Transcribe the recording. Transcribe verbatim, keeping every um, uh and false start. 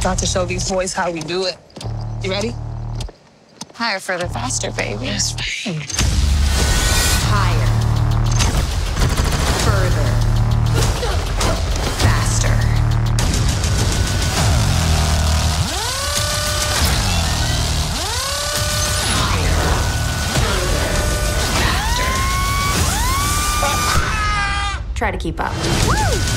About to show these boys how we do it. You ready? Higher, further, faster, baby. Yes, babe. Higher. Further. Faster. Higher. Further. Faster. Try to keep up. Woo!